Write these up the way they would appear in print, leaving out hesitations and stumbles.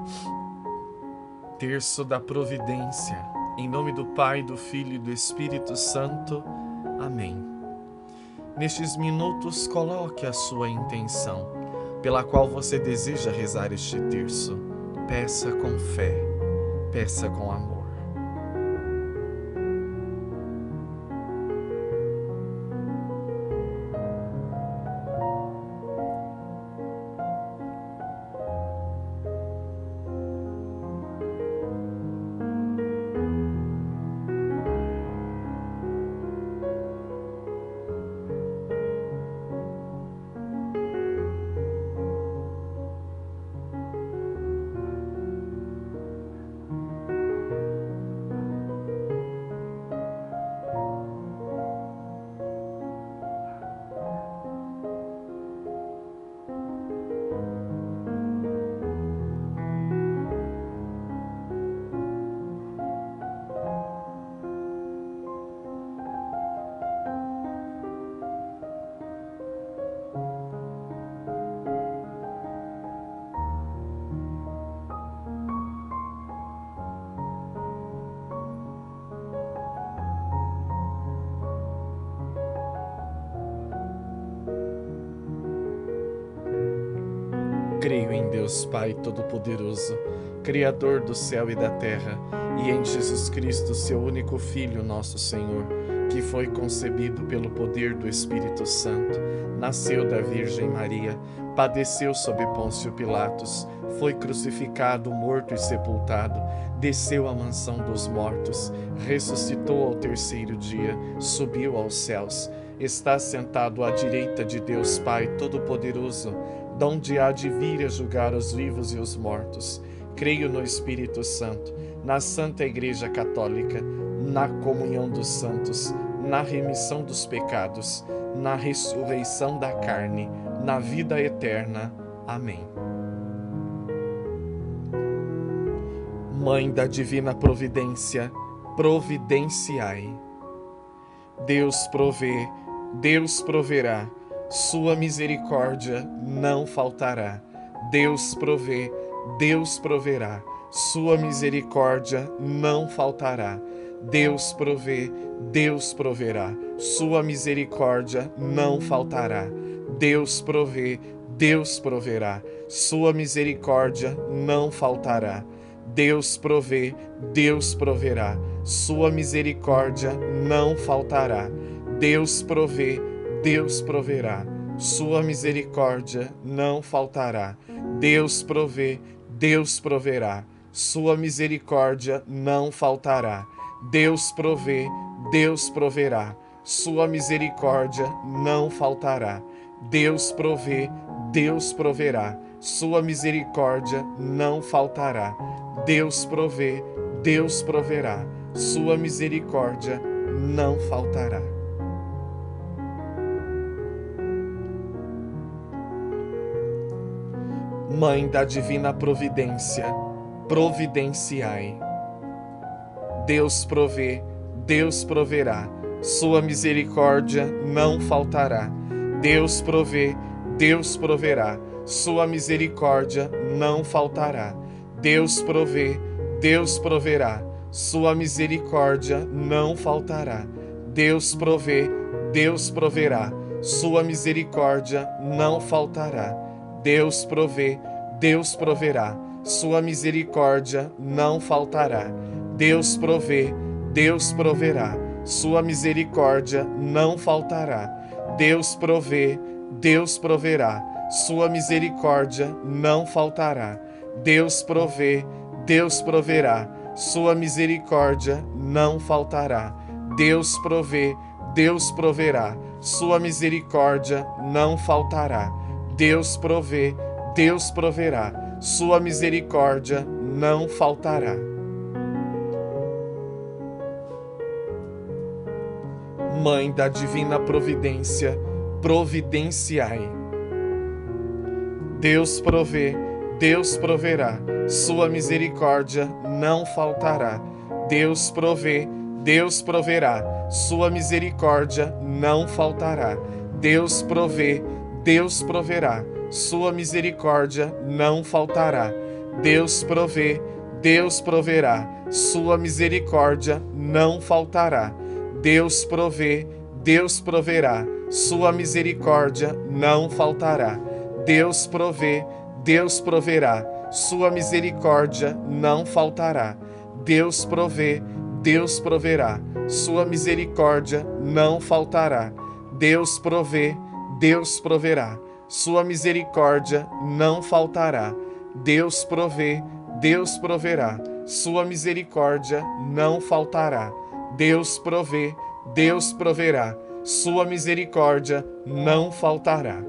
Terço da Providência. Em nome do Pai, do Filho e do Espírito Santo. Amém. Nestes minutos, coloque a sua intenção, pela qual você deseja rezar este terço. Peça com fé, peça com amor. Creio em Deus Pai Todo-Poderoso, Criador do céu e da terra, e em Jesus Cristo, seu único Filho, nosso Senhor, que foi concebido pelo poder do Espírito Santo, nasceu da Virgem Maria, padeceu sob Pôncio Pilatos, foi crucificado, morto e sepultado, desceu à mansão dos mortos, ressuscitou ao terceiro dia, subiu aos céus, está sentado à direita de Deus Pai Todo-Poderoso, donde há de vir a julgar os vivos e os mortos. Creio no Espírito Santo, na Santa Igreja Católica, na comunhão dos santos, na remissão dos pecados, na ressurreição da carne, na vida eterna. Amém. Mãe da Divina Providência, providenciai. Deus provê, Deus proverá, sua misericórdia não faltará. Deus provê, Deus proverá, sua misericórdia não faltará. Deus provê, Deus proverá, sua misericórdia não faltará. Deus provê, Deus proverá, sua misericórdia não faltará. Deus provê, Deus proverá, sua misericórdia não faltará. Deus provê, Deus proverá, sua misericórdia não faltará. Deus provê, Deus proverá, sua misericórdia não faltará. Deus provê, Deus proverá, sua misericórdia não faltará. Deus provê, Deus proverá, sua misericórdia não faltará. Deus provê, Deus proverá, sua misericórdia não faltará. Mãe da Divina Providência, providenciai. Deus provê, Deus proverá, sua misericórdia não faltará. Deus provê, Deus proverá, sua misericórdia não faltará. Deus provê, Deus proverá, sua misericórdia não faltará. Deus provê, Deus proverá, sua misericórdia não faltará. Deus provê, Deus proverá, sua misericórdia não faltará. Deus provê, Deus proverá, sua misericórdia não faltará. Deus provê, Deus proverá, sua misericórdia não faltará. Deus provê, Deus proverá, sua misericórdia não faltará. Deus provê, Deus proverá, sua misericórdia não faltará. Deus provê, Deus proverá, sua misericórdia não faltará. Mãe da Divina Providência, providenciai. Deus provê, Deus proverá, sua misericórdia não faltará. Deus provê, Deus proverá, sua misericórdia não faltará. Deus provê, Deus proverá, sua misericórdia não faltará. Deus provê, Deus proverá, sua misericórdia não faltará. Deus provê, Deus proverá, sua misericórdia não faltará. Deus provê, Deus proverá, sua misericórdia não faltará. Deus provê, Deus proverá, sua misericórdia não faltará. Deus provê, Deus proverá, sua misericórdia não faltará. Deus provê, Deus proverá, sua misericórdia não faltará. Deus provê, Deus proverá, sua misericórdia não faltará.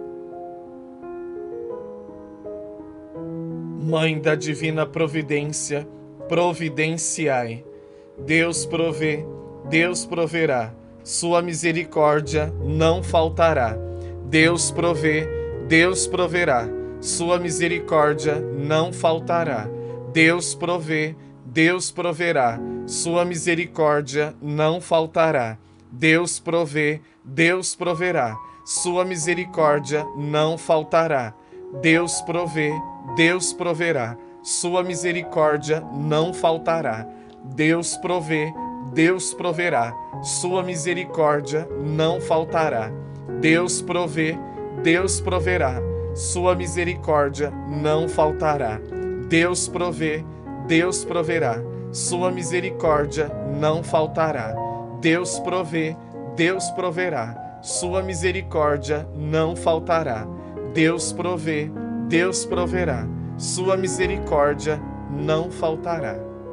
Mãe da divina providência, providenciai. Deus provê, Deus proverá, sua misericórdia não faltará. Deus provê, Deus proverá, sua misericórdia não faltará. Deus provê, Deus proverá, sua misericórdia não faltará. Deus provê, Deus proverá, sua misericórdia não faltará. Deus provê, Deus proverá, sua misericórdia não faltará. Deus provê, Deus proverá, sua misericórdia não faltará. Deus provê, Deus proverá, sua misericórdia não faltará. Deus provê, Deus proverá, sua misericórdia não faltará. Deus provê, Deus proverá, sua misericórdia não faltará. Deus provê, Deus proverá, sua misericórdia não faltará.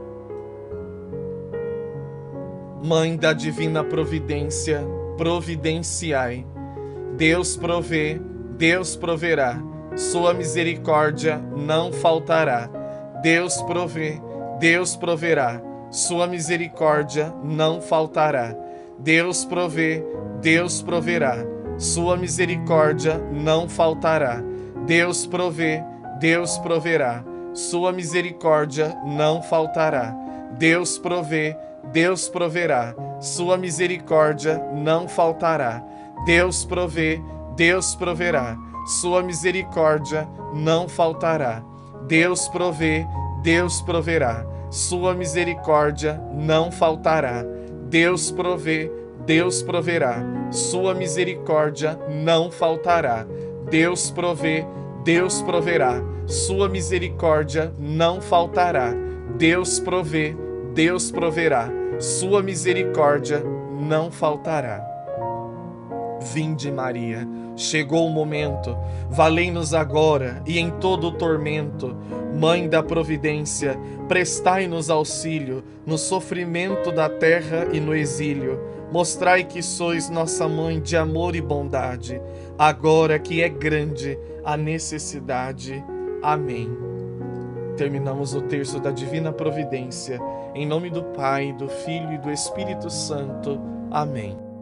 Mãe da divina providência, providenciai. Deus provê, Deus proverá, sua misericórdia não faltará. Deus provê, Deus proverá, sua misericórdia não faltará. Deus provê, Deus proverá, sua misericórdia não faltará. Deus provê, Deus proverá, sua misericórdia não faltará. Deus provê, Deus proverá, sua misericórdia não faltará. Deus provê, Deus proverá, sua misericórdia não faltará. Deus provê, Deus proverá, sua misericórdia não faltará. Deus provê, Deus proverá, sua misericórdia não faltará. Deus provê, Deus proverá, sua misericórdia não faltará. Deus provê, Deus proverá, sua misericórdia não faltará. Vinde, Maria, chegou o momento, valei-nos agora e em todo o tormento. Mãe da providência, prestai-nos auxílio no sofrimento da terra e no exílio. Mostrai que sois nossa mãe de amor e bondade, agora que é grande a necessidade. Amém. Terminamos o terço da Divina Providência. Em nome do Pai, do Filho e do Espírito Santo. Amém.